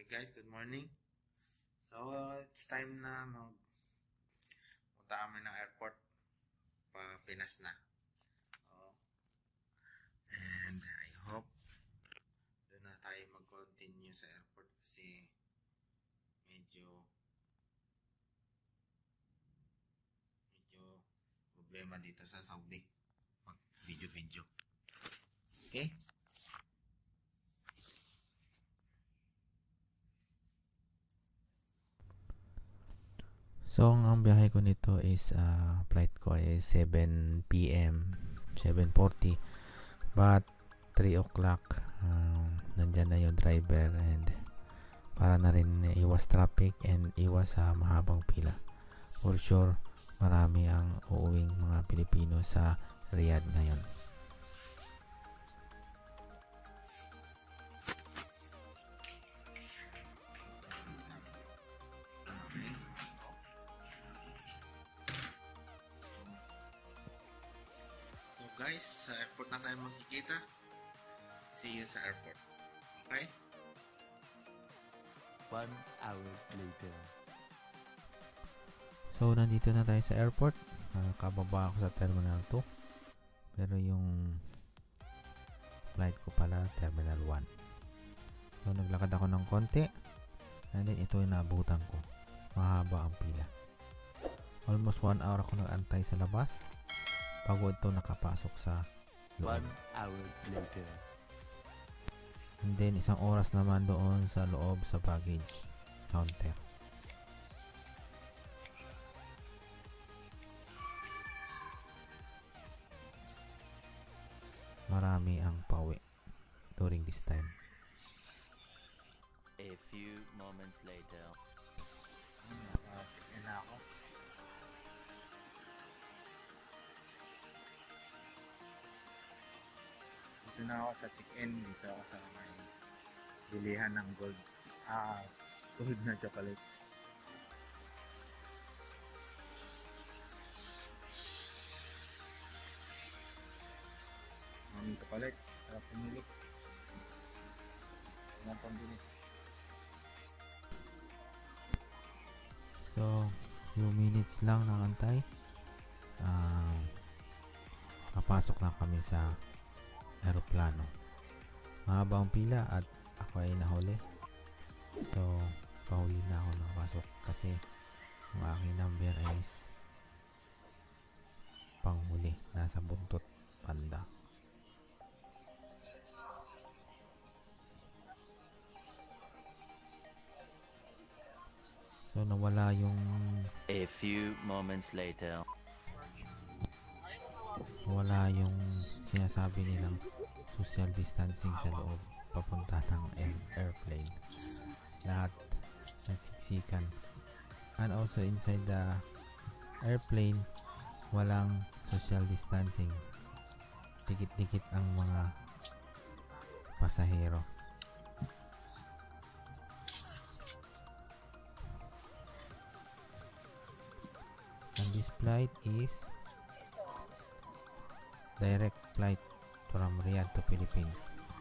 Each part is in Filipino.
guys, good morning. So, it's time na punta kami ng airport. Pinas na. And I hope doon na tayo mag-continue sa airport kasi medyo problema dito sa Saudi. Video. Okay? So, ang biyahe ko nito is flight ko is 7 p.m. 7:40. But 3 o'clock nandyan na yung driver and para na rin iwas traffic and iwas sa mahabang pila. For sure, marami ang uuwing mga Pilipino sa Riyadh ngayon. Guys, sa airport na tayo magkikita. See you sa airport. Okay? 1 hour later. So, nandito na tayo sa airport. Kababa ako sa Terminal 2. Pero yung flight ko pala, Terminal 1. So, naglakad ako ng konti. And then, ito yung naabutan ko. Mahaba ang pila. Almost 1 hour ako nag-antay sa labas bago ito nakapasok sa loob. 1 hour later. And then, 1 oras naman doon sa loob sa baggage counter. Marami ang pauwi during this time. A few moments later. Nakapin na ako. Dito na ako sa check-in. Dito ako sa may bilihan ng gold na chocolate. Maming chocolate. Sarap pumili. Ang pambili. So, few minutes lang ng antay. Papasok na kami sa aeroplano. Mahaba ang pila at ako ay nahuli. So, pahuli na ako nakapasok kasi ang aking number is panghuli. Nasa buntot banda. So, nawala yung A few moments later. wala yung sinasabi nilang social distancing sa loob papunta ng airplane. Lahat nagsiksikan. And also inside the airplane, walang social distancing. Dikit-dikit ang mga pasahero. And this flight is direct flight from Riyadh to Philippines.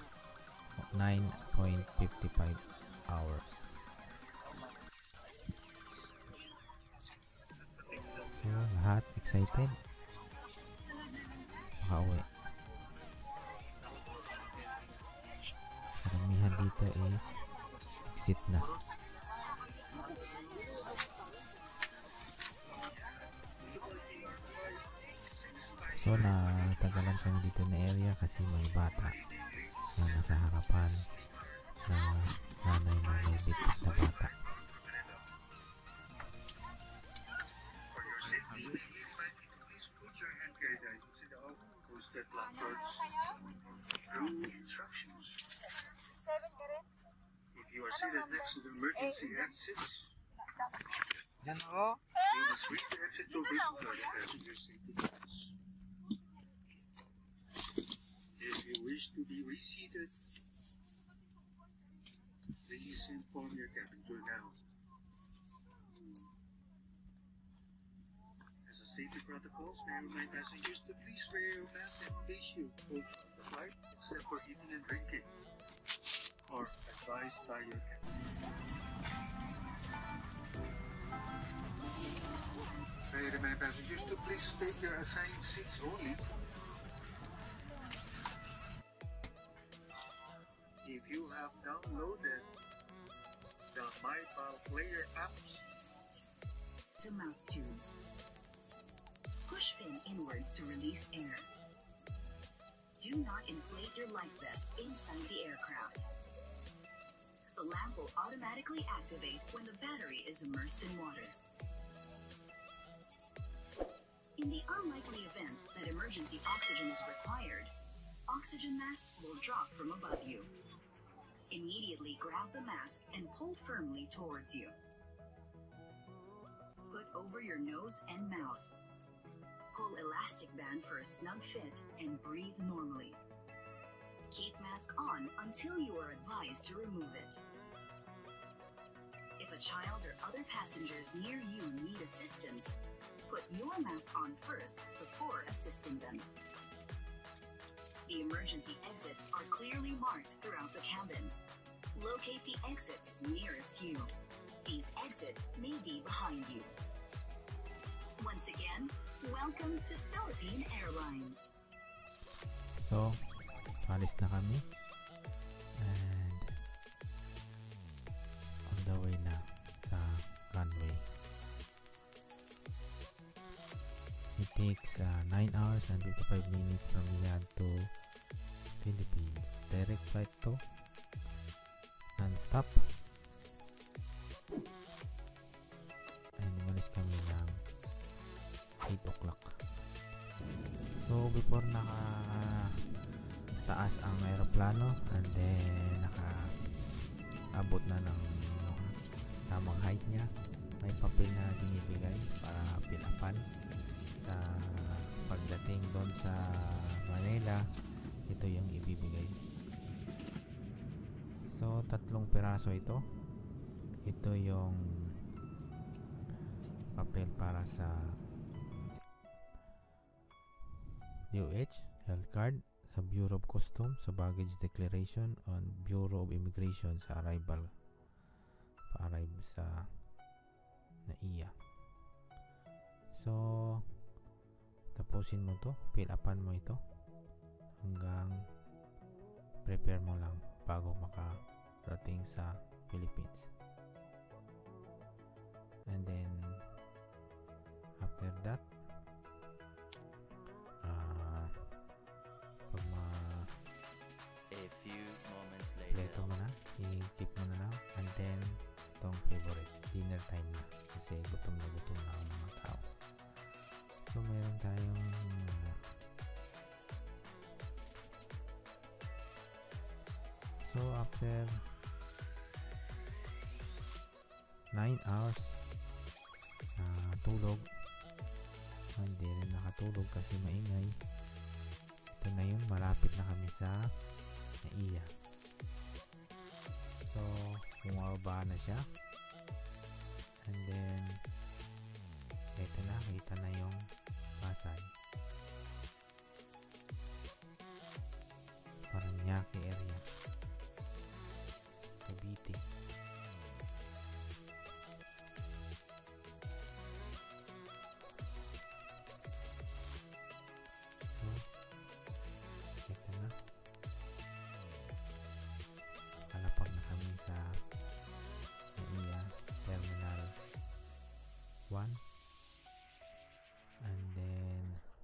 9.55 hours. So, lahat excited. Makauwi. Karamihan dito is exit na. So, natagalan kami dito na area kasi may bata na nasa harapan na nanay na may bitbit na bata. If you are seated next to the emergency exits, Yan ako. you must reach the exit door before the passenger safety belts. If you wish to be reseated, please inform your cabin crew now. As a safety protocols, may I remind passengers to please wear your mask and face shield both on the flight except for eating and drinking. or advised by your captain. May I remind passengers to please take your assigned seats only. If you have downloaded the MyPal Player apps, to mouth tubes. Push fin inwards to release air. Do not inflate your life vest inside the aircraft. The lamp will automatically activate when the battery is immersed in water. In the unlikely event that emergency oxygen is required, oxygen masks will drop from above you. Immediately grab the mask and pull firmly towards you. Put over your nose and mouth. Pull elastic band for a snug fit and breathe normally. Keep mask on until you are advised to remove it. If a child or other passengers near you need assistance, put your mask on first before assisting them. The emergency exits are clearly marked throughout the cabin. Locate the exits nearest you. These exits may be behind you. Once again, welcome to Philippine Airlines. So, alis na kami. And on the way na sa runway. It takes 9 hours and 55 minutes from Riyadh to Philippines. Direct flight to. Non-stop. And umalis kami ng 8 o'clock. So, before taas ang aeroplano and then naka-abot na ng tamang height niya, may papel na binibigay para pilapan sa pagdating doon sa Manila. Ito yung ibibigay. So, 3 piraso ito. Ito yung papel para sa DOH, health card, sa Bureau of Customs, sa baggage declaration, on Bureau of Immigration sa arrival. Pa-arrive sa NAIA. So, tapusin mo to, fill upan mo ito hanggang prepare mo lang bago makarating sa Philippines. And then after that, A few moments pleto later. mo na, i-keep mo na lang, and then itong favorite, dinner time na, kasi gutom na ang mga tao. So meron tayong so after 9 hours tulog, hindi rin nakatulog kasi maingay. Ito na yun, malapit na kami sa NAIA. So bumababa na siya, and then ito na, kita na yung Pasay, Paranaque area, Cavite. So ito na, kalapag na kami sa NAIA Terminal 1. And then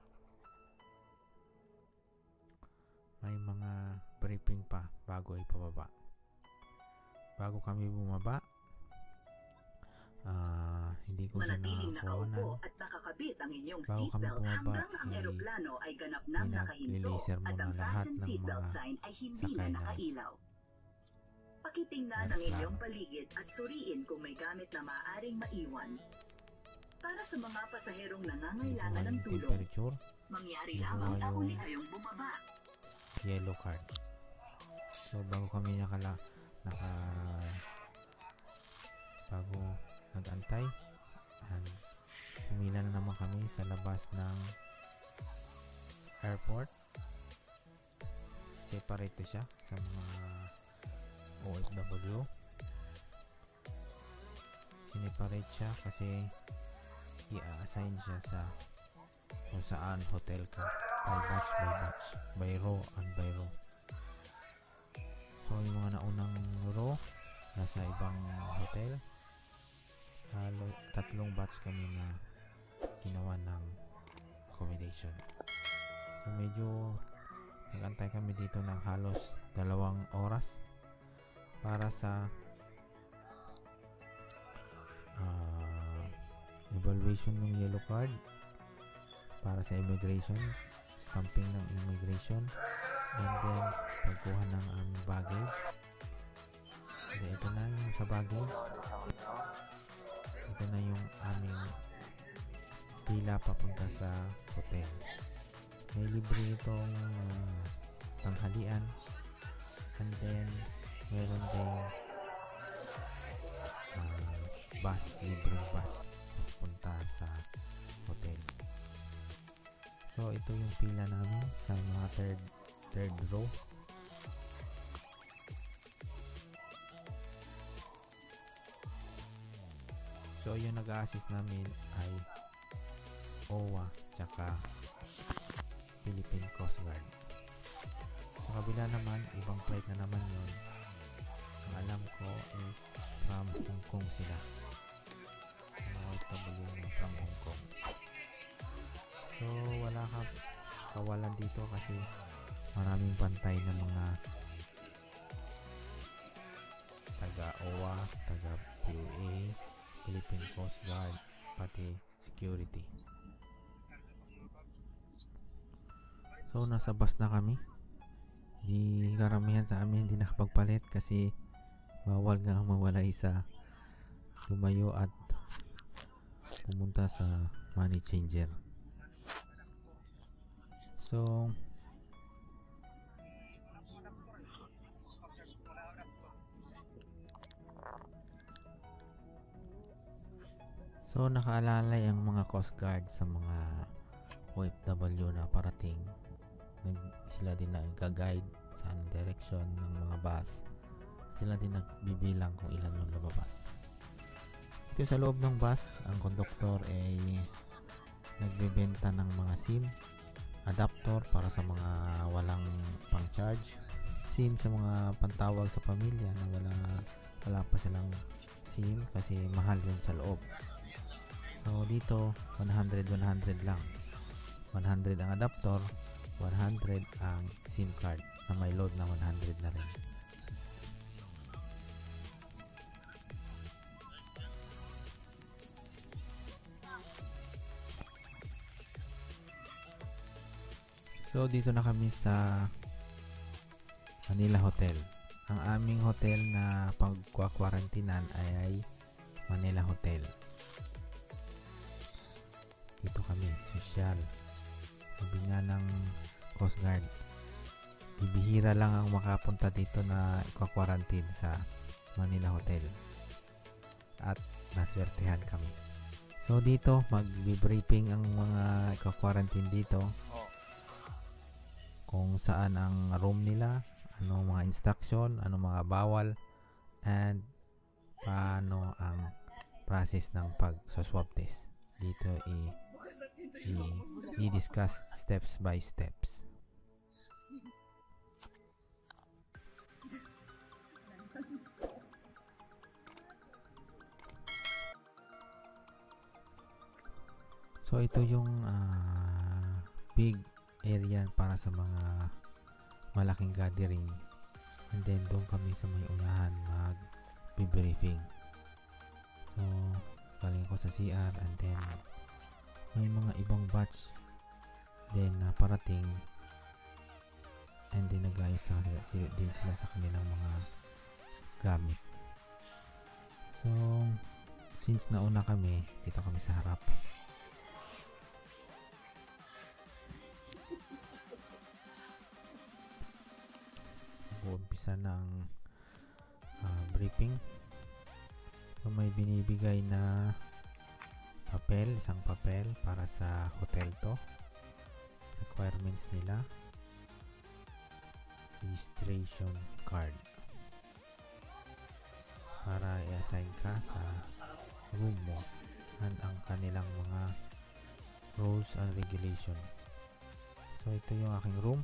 may mga briefing pa bago ipababa. Bago kami bumaba, hindi ko siya Manatiling nakakuhanan. nakaupo at nakakabit ang inyong Bago kami seatbelt bumaba, hanggang ang eroplano ay ganap nang nakahinto pinag-releaser at muna ang lahat fasten ng seatbelt mga sign ay hindi sakay na na nakailaw. Pakitingnan ang inyong paligid at suriin kung may gamit na maaaring maiwan. Para sa mga pasaherong nangangailangan ng yung tulong, temperature, mangyari Yung lamang na yung huli kayong bumaba. yellow card. So bago kami bago nag-antay, pumila na naman kami sa labas ng airport. Separate siya sa mga OFW. Sineparate siya kasi i-assign siya sa kung saan hotel ka, by batch by batch, by row and by row. So yung mga naunang row nasa ibang hotel, tatlong batch kami na ginawa ng accommodation. So medyo nag-antay kami dito ng halos 2 oras para sa evaluation ng yellow card, para sa immigration, stamping ng immigration, and then pagkuha ng aming baggage. So, ito na yung sa baggage. Ito na yung aming pila papunta sa hotel. May libre itong tanghalian, and then meron ding bus, libreng bus papunta sa hotel. So ito yung pila namin sa mga third row. So yung nag-a-assist namin ay OWA tsaka Philippine Coast Guard. Sa kabila naman, ibang flight na naman yun. Ang alam ko is from Hong Kong sila. Mga OFW from Hong Kong. So wala ka kawalan dito kasi maraming bantay ng mga taga OWA, taga PUA, Philippine Coast Guard, pati security. So nasa bus na kami. Di karamihan sa amin hindi nakapagpalit kasi bawal nga mawalay sa lumayo at pumunta sa money changer. So nakaalalay ang mga Coast Guard sa mga OFW na parating. Sila din nag-guide sa direction ng mga bus. Sila din nagbibilang kung ilan yung lumabas. Dito sa loob ng bus, ang konduktor ay nagbebenta ng mga SIM, adapter para sa mga walang pang-charge, SIM sa mga pantawag sa pamilya na wala pa silang SIM kasi mahal yun sa loob. So dito 100 lang. 100 ang adapter, 100 ang SIM card na may load na 100 na rin. So dito na kami sa Manila Hotel. Ang aming hotel na pagkwa-quarantinan ay Manila Hotel. Dito kami, social. Sabi nga ng Coast Guard, bibihira lang ang makapunta dito na ikwa-quarantine sa Manila Hotel. At naswertehan kami. So dito, mag-briefing ang mga ikwa-quarantine dito. Kung saan ang room nila, ano mga instruction, ano mga bawal, and paano ang process ng pag-swab test. Dito i-discuss steps by steps. So ito yung big area para sa mga malaking gathering, and then doon kami sa may unahan mag-briefing. So galing ako sa CR, and then may mga ibang batch then parating, and then nag-ayos din sila sa kanilang mga gamit. So since nauna kami, dito kami sa harap. Umpisa ng briefing. So may binibigay na papel, isang papel para sa hotel to. Requirements nila, registration card. mag-assign ka sa room mo at ang kanilang mga rules and regulation. So ito yung aking room.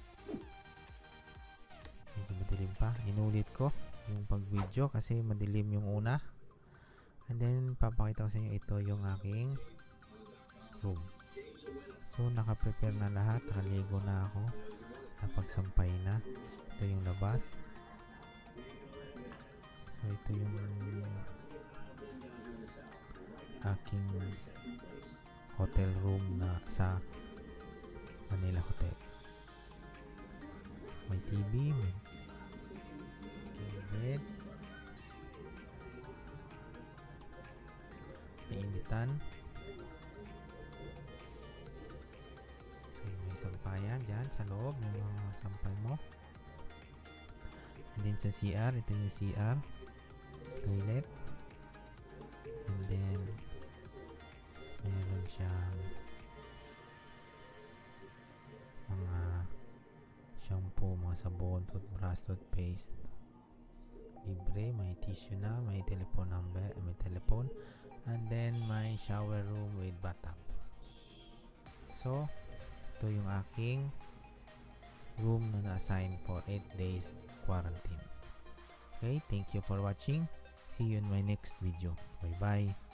Medyo madilim pa. Inulit ko yung pag-video kasi madilim yung una. And then papakita ko sa inyo, ito yung aking room. So naka-prepare na lahat. Nakaligo na ako. Napagsampay na. Ito yung labas. So ito yung aking hotel room na sa Manila Hotel. May TV, may bed, may initan, so, may sampayan dyan sa loob, may mga sampay mo. And then sa CR, ito yung CR toilet, and then meron siyang mga shampoo, mga sabon, toothbrush, toothpaste, libre. May tissue na, may telephone number, may telephone, and then may shower room with bathtub. So ito yung aking room na na-assign for 8 days quarantine. Okay, thank you for watching. See you in my next video. Bye bye.